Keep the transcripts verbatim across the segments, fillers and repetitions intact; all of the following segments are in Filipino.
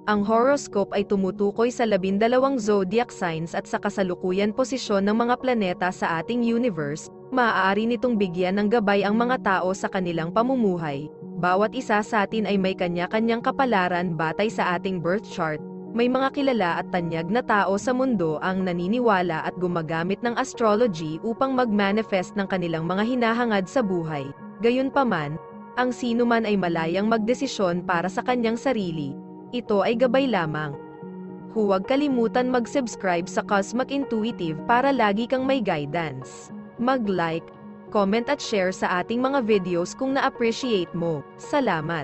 Ang horoscope ay tumutukoy sa labindalawang zodiac signs at sa kasalukuyan posisyon ng mga planeta sa ating universe. Maaari nitong bigyan ng gabay ang mga tao sa kanilang pamumuhay. Bawat isa sa atin ay may kanya-kanyang kapalaran batay sa ating birth chart. May mga kilala at tanyag na tao sa mundo ang naniniwala at gumagamit ng astrology upang mag-manifest ng kanilang mga hinahangad sa buhay. Gayunpaman, ang sinuman ay malayang magdesisyon para sa kanyang sarili. Ito ay gabay lamang. Huwag kalimutan mag-subscribe sa Cosmic Intuitive para lagi kang may guidance. Mag-like, comment at share sa ating mga videos kung na-appreciate mo. Salamat!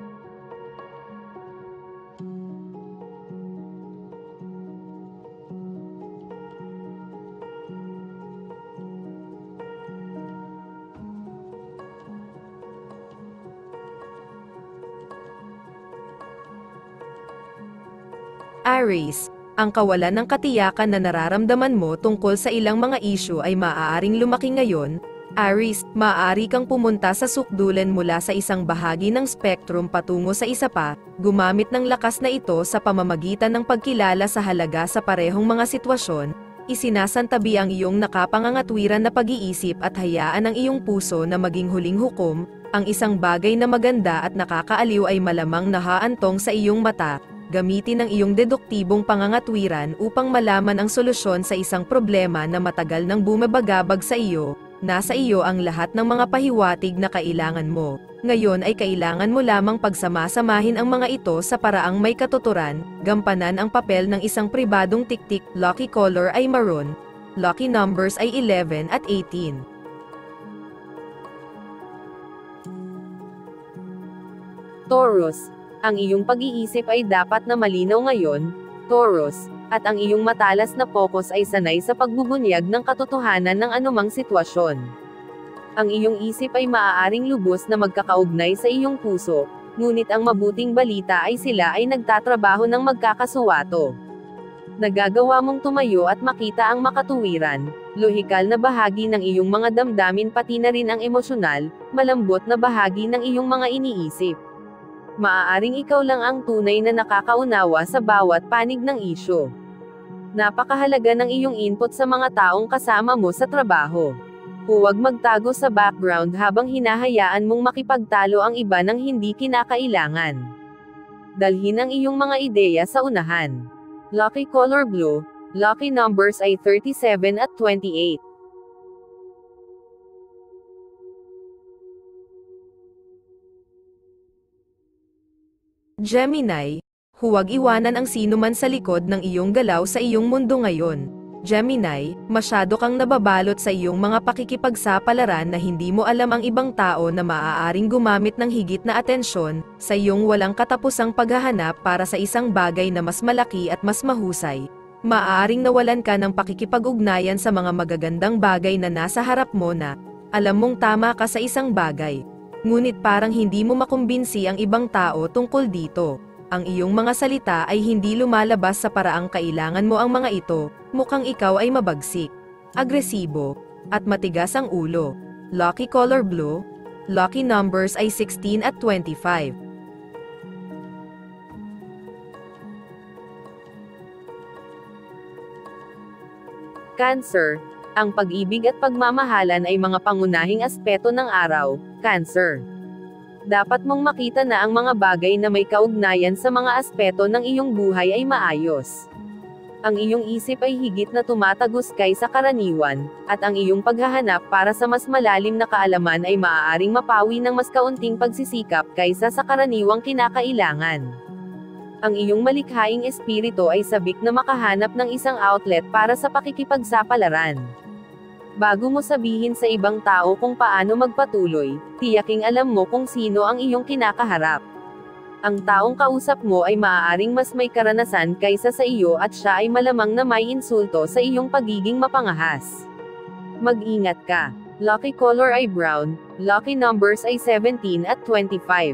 Aries, ang kawalan ng katiyakan na nararamdaman mo tungkol sa ilang mga issue ay maaaring lumaki ngayon. Aries, maaari kang pumunta sa sukdulan mula sa isang bahagi ng spectrum patungo sa isa pa, gumamit ng lakas na ito sa pamamagitan ng pagkilala sa halaga sa parehong mga sitwasyon, isinasantabi ang iyong nakapangangatwiran na pag-iisip at hayaan ang iyong puso na maging huling hukom. Ang isang bagay na maganda at nakakaaliw ay malamang nahaantong sa iyong mata. Gamitin ang iyong deduktibong pangangatwiran upang malaman ang solusyon sa isang problema na matagal nang bumabagabag sa iyo. Nasa iyo ang lahat ng mga pahiwatig na kailangan mo. Ngayon ay kailangan mo lamang pagsamasamahin ang mga ito sa paraang may katuturan, gampanan ang papel ng isang pribadong tiktik. Lucky color ay maroon. Lucky numbers ay eleven at eighteen. Taurus, ang iyong pag-iisip ay dapat na malinaw ngayon, Taurus, at ang iyong matalas na focus ay sanay sa pagbubunyag ng katotohanan ng anumang sitwasyon. Ang iyong isip ay maaaring lubos na magkakaugnay sa iyong puso, ngunit ang mabuting balita ay sila ay nagtatrabaho ng magkakasuwato. Nagagawa mong tumayo at makita ang makatuwiran, lohikal na bahagi ng iyong mga damdamin pati na rin ang emosyonal, malambot na bahagi ng iyong mga iniisip. Maaaring ikaw lang ang tunay na nakakaunawa sa bawat panig ng isyu. Napakahalaga ng iyong input sa mga taong kasama mo sa trabaho. Huwag magtago sa background habang hinahayaan mong makipagtalo ang iba ng hindi kinakailangan. Dalhin ang iyong mga ideya sa unahan. Lucky color blue, lucky numbers ay thirty-seven at twenty-eight. Gemini, huwag iwanan ang sinuman sa likod ng iyong galaw sa iyong mundo ngayon. Gemini, masyado kang nababalot sa iyong mga pakikipagsapalaran na hindi mo alam ang ibang tao na maaaring gumamit ng higit na atensyon sa iyong walang katapusang paghahanap para sa isang bagay na mas malaki at mas mahusay. Maaaring nawalan ka ng pakikipag-ugnayan sa mga magagandang bagay na nasa harap mo na alam mong tama ka sa isang bagay. Ngunit parang hindi mo makumbinsi ang ibang tao tungkol dito. Ang iyong mga salita ay hindi lumalabas sa paraang kailangan mo ang mga ito, mukhang ikaw ay mabagsik, agresibo, at matigas ang ulo. Lucky color blue, lucky numbers ay sixteen at twenty-five. Cancer, ang pag-ibig at pagmamahalan ay mga pangunahing aspeto ng araw, Cancer. Dapat mong makita na ang mga bagay na may kaugnayan sa mga aspeto ng iyong buhay ay maayos. Ang iyong isip ay higit na tumataguskay sa karaniwan, at ang iyong paghahanap para sa mas malalim na kaalaman ay maaaring mapawi ng mas kaunting pagsisikap kaysa sa karaniwang kinakailangan. Ang iyong malikhaing espiritu ay sabik na makahanap ng isang outlet para sa pakikipagsapalaran. Bago mo sabihin sa ibang tao kung paano magpatuloy, tiyaking alam mo kung sino ang iyong kinakaharap. Ang taong kausap mo ay maaaring mas may karanasan kaysa sa iyo at siya ay malamang na may insulto sa iyong pagiging mapangahas. Mag-ingat ka. Lucky color ay brown, lucky numbers ay seventeen at twenty-five.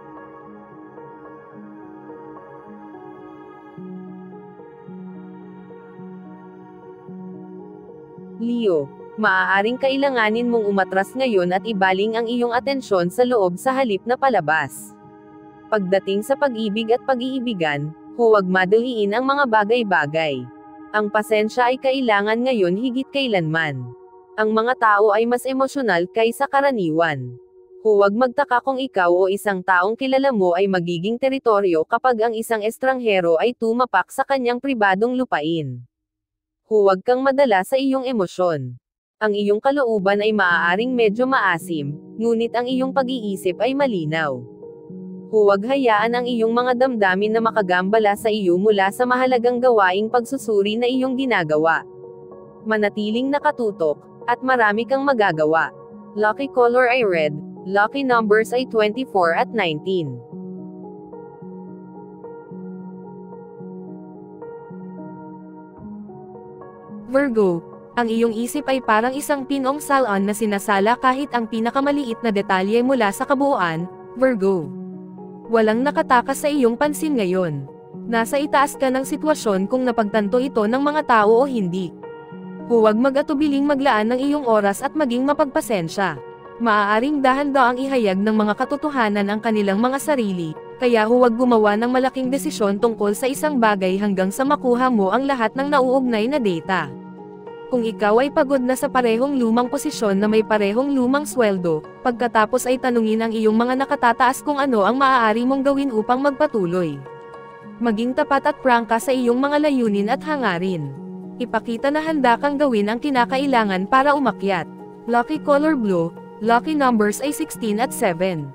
Leo, maaaring kailanganin mong umatras ngayon at ibaling ang iyong atensyon sa loob sa halip na palabas. Pagdating sa pag-ibig at pag-iibigan, Huwag madaliin ang mga bagay-bagay. Ang pasensya ay kailangan ngayon higit kailanman. Ang mga tao ay mas emosyonal kaysa karaniwan. Huwag magtaka kung ikaw o isang taong kilala mo ay magiging teritoryo kapag ang isang estranghero ay tumapak sa kanyang pribadong lupain. Huwag kang madala sa iyong emosyon. Ang iyong kalooban ay maaaring medyo maasim, ngunit ang iyong pag-iisip ay malinaw. Huwag hayaan ang iyong mga damdamin na makagambala sa iyo mula sa mahalagang gawaing pagsusuri na iyong ginagawa. Manatiling nakatutok, at marami kang magagawa. Lucky color ay red, lucky numbers ay twenty-four at nineteen. Virgo, ang iyong isip ay parang isang pinong salon na sinasala kahit ang pinakamaliit na detalye mula sa kabuuan, Virgo. Walang nakatakas sa iyong pansin ngayon. Nasa itaas ka ng sitwasyon kung napagtanto ito ng mga tao o hindi. Huwag mag-atubiling maglaan ng iyong oras at maging mapagpasensya. Maaaring dahan-daang ihayag ng mga katotohanan ang kanilang mga sarili, kaya huwag gumawa ng malaking desisyon tungkol sa isang bagay hanggang sa makuha mo ang lahat ng nauugnay na data. Kung ikaw ay pagod na sa parehong lumang posisyon na may parehong lumang sweldo, pagkatapos ay tanungin ang iyong mga nakatataas kung ano ang maaari mong gawin upang magpatuloy. Maging tapat at prangka sa iyong mga layunin at hangarin. Ipakita na handa kang gawin ang kinakailangan para umakyat. Lucky color blue, lucky numbers ay sixteen at seven.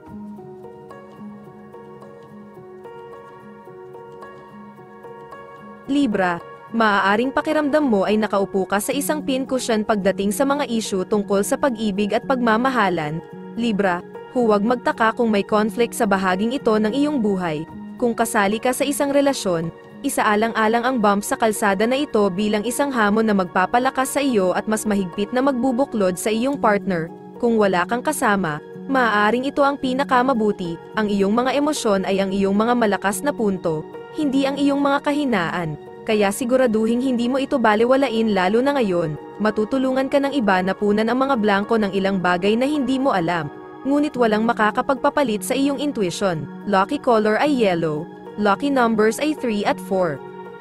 Libra, maaaring pakiramdam mo ay nakaupo ka sa isang pincushion pagdating sa mga issue tungkol sa pag-ibig at pagmamahalan. Libra, huwag magtaka kung may conflict sa bahaging ito ng iyong buhay. Kung kasali ka sa isang relasyon, isaalang-alang ang bump sa kalsada na ito bilang isang hamon na magpapalakas sa iyo at mas mahigpit na magbubuklod sa iyong partner. Kung wala kang kasama, maaaring ito ang pinakamabuti. Ang iyong mga emosyon ay ang iyong mga malakas na punto, hindi ang iyong mga kahinaan. Kaya siguraduhing hindi mo ito balewalain lalo na ngayon. Matutulungan ka ng iba na punan ang mga blanko ng ilang bagay na hindi mo alam. Ngunit walang makakapagpapalit sa iyong intuition. Lucky color ay yellow. Lucky numbers ay three at four.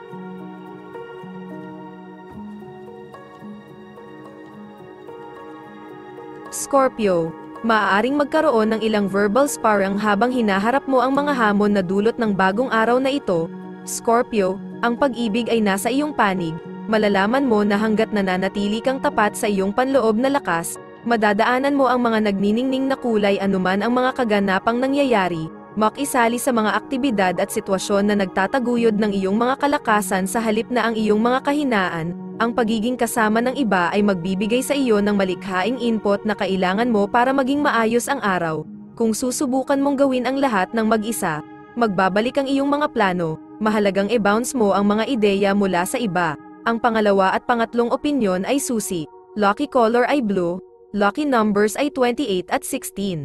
Scorpio, maaaring magkaroon ng ilang verbal sparring habang hinaharap mo ang mga hamon na dulot ng bagong araw na ito. Scorpio, ang pag-ibig ay nasa iyong panig. Malalaman mo na hanggat nananatili kang tapat sa iyong panloob na lakas, madadaanan mo ang mga nagniningning na kulay anuman ang mga kaganapang nangyayari. Makisali sa mga aktibidad at sitwasyon na nagtataguyod ng iyong mga kalakasan sa halip na ang iyong mga kahinaan. Ang pagiging kasama ng iba ay magbibigay sa iyo ng malikhaing input na kailangan mo para maging maayos ang araw. Kung susubukan mong gawin ang lahat ng mag-isa, magbabalik ang iyong mga plano. Mahalagang i-bounce mo ang mga ideya mula sa iba. Ang pangalawa at pangatlong opinyon ay susi. Lucky color ay blue. Lucky numbers ay twenty-eight at sixteen.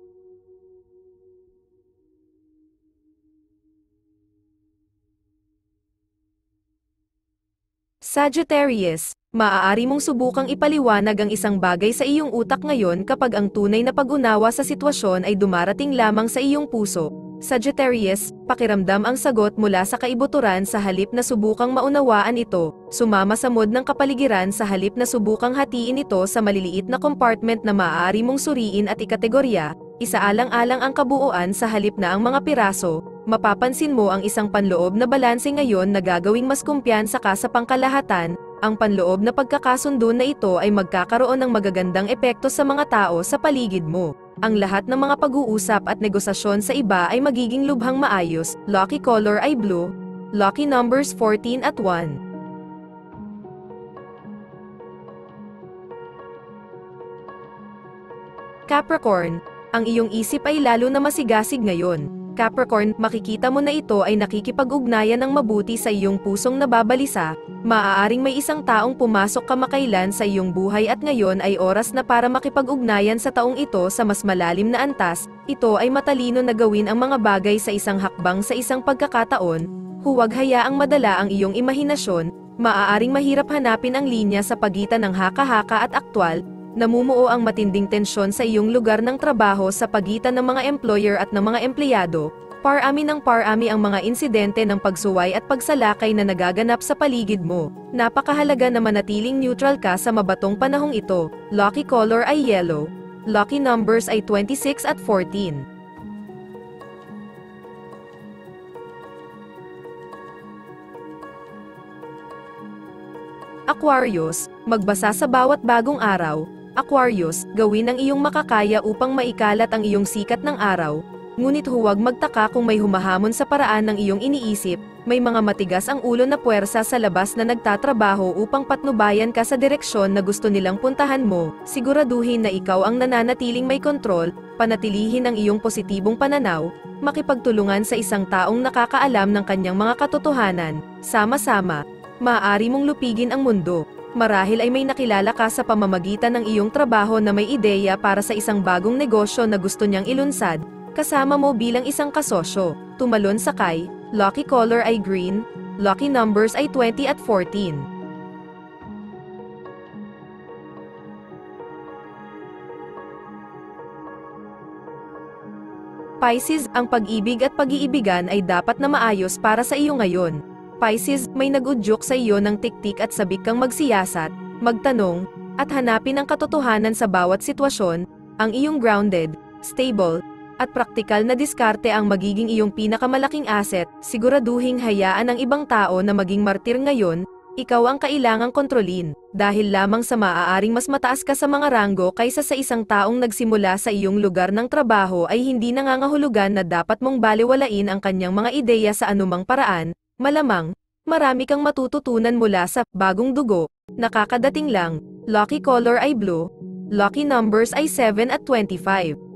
Sagittarius, maaari mong subukang ipaliwanag ang isang bagay sa iyong utak ngayon kapag ang tunay na pag-unawa sa sitwasyon ay dumarating lamang sa iyong puso. Sagittarius, pakiramdam ang sagot mula sa kaibuturan sa halip na subukang maunawaan ito. Sumama sa mood ng kapaligiran sa halip na subukang hatiin ito sa maliliit na compartment na maaari mong suriin at ikategorya. Isaalang-alang ang kabuuan sa halip na ang mga piraso. Mapapansin mo ang isang panloob na balanse ngayon na gagawing mas kumpiyansa ka sa pangkalahatan. Ang panloob na pagkakasundo na ito ay magkakaroon ng magagandang epekto sa mga tao sa paligid mo. Ang lahat ng mga pag-uusap at negosasyon sa iba ay magiging lubhang maayos. Lucky color ay blue. Lucky numbers fourteen at one. Capricorn, ang iyong isip ay lalo na masigasig ngayon. Capricorn, makikita mo na ito ay nakikipag-ugnayan ng mabuti sa iyong pusong nababalisa. Maaaring may isang taong pumasok kamakailan sa iyong buhay at ngayon ay oras na para makipag-ugnayan sa taong ito sa mas malalim na antas. Ito ay matalino na gawin ang mga bagay sa isang hakbang sa isang pagkakataon. Huwag hayaang madala ang iyong imahinasyon. Maaaring mahirap hanapin ang linya sa pagitan ng haka-haka at aktwal. Namumuo ang matinding tensyon sa iyong lugar ng trabaho sa pagitan ng mga employer at ng mga empleyado. Parami ng parami ang mga insidente ng pagsuway at pagsalakay na nagaganap sa paligid mo. Napakahalaga na manatiling neutral ka sa mabatong panahong ito. Lucky color ay yellow. Lucky numbers ay twenty-six at fourteen. Aquarius, magbasa sa bawat bagong araw. Aquarius, gawin ang iyong makakaya upang maikalat ang iyong sikat ng araw. Ngunit huwag magtaka kung may humahamon sa paraan ng iyong iniisip, may mga matigas ang ulo na puwersa sa labas na nagtatrabaho upang patnubayan ka sa direksyon na gusto nilang puntahan mo. Siguraduhin na ikaw ang nananatiling may kontrol, panatilihin ang iyong positibong pananaw, makipagtulungan sa isang taong nakakaalam ng kanyang mga katotohanan. Sama-sama, maaari mong lupigin ang mundo. Marahil ay may nakilala ka sa pamamagitan ng iyong trabaho na may ideya para sa isang bagong negosyo na gusto niyang ilunsad, kasama mo bilang isang kasosyo. Tumalon sakay, lucky color ay green, lucky numbers ay twenty at fourteen. Pisces, ang pag-ibig at pag-iibigan ay dapat na maayos para sa iyo ngayon. Pisces, may nag-udyok sa iyo ng tiktik at sabik kang magsiyasat, magtanong, at hanapin ang katotohanan sa bawat sitwasyon. Ang iyong grounded, stable, at praktikal na diskarte ang magiging iyong pinakamalaking asset. Siguraduhing hayaan ang ibang tao na maging martir ngayon, ikaw ang kailangang kontrolin, dahil lamang sa maaaring mas mataas ka sa mga ranggo kaysa sa isang taong nagsimula sa iyong lugar ng trabaho ay hindi nangangahulugan na dapat mong baliwalain ang kanyang mga ideya sa anumang paraan. Malamang, marami kang matututunan mula sa bagong dugo. Nakakadating lang, lucky color ay blue, lucky numbers ay seven at twenty-five.